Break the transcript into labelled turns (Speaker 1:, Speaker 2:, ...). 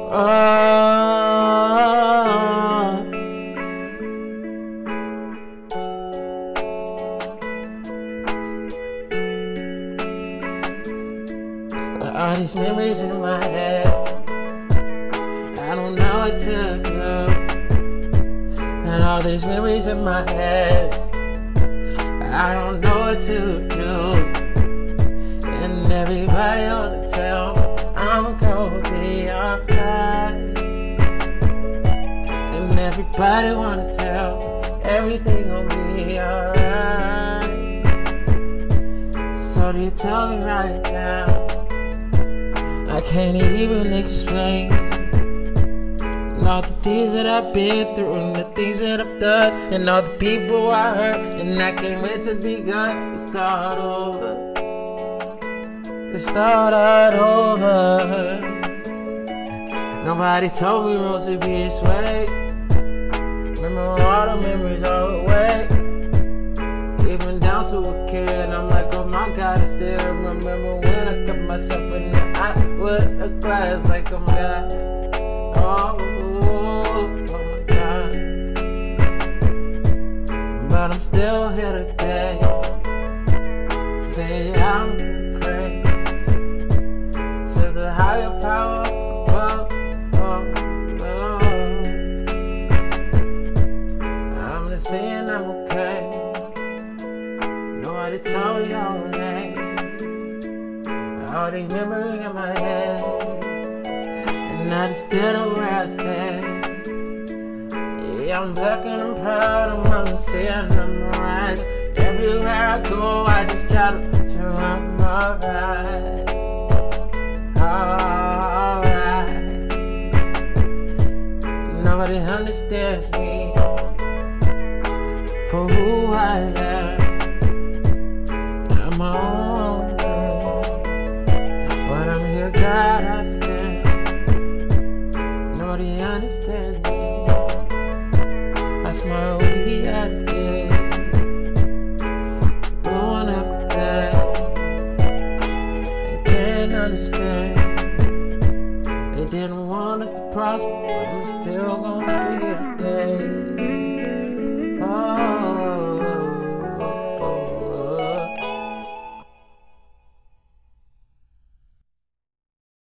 Speaker 1: All these memories in my head, I don't know what to do. And all these memories in my head, I don't know what to do. And everybody wanna tell me I'm gonna be alright. And everybody wanna tell me everything gonna be alright. So do you tell me right now? I can't even explain all the things that I've been through, and the things that I've done, and all the people I hurt, and I can't wait to be gone. We start over. We start all over. Nobody told me roads would be this way. Remember all the memories all the way. Even down to a kid, I'm like, oh my God, I still remember when I cut myself in the eye with a glass, like I'm God. Oh my God. But I'm still here today. Say I'm praised to the higher power. I'm just saying I'm okay. Nobody told you I'm okay. All these memories in my head, and I just still know where I stand. Yeah, I'm black and I'm proud, I'm saying I'm right. Everywhere I go, I just try to put you on alright. Alright. Nobody understands me for who I am. I'm my own man, but I'm here, God, I stand. Nobody understands me. I smile we at day, growing up there, and can't understand. They didn't want us to prosper, but I'm still gonna be here.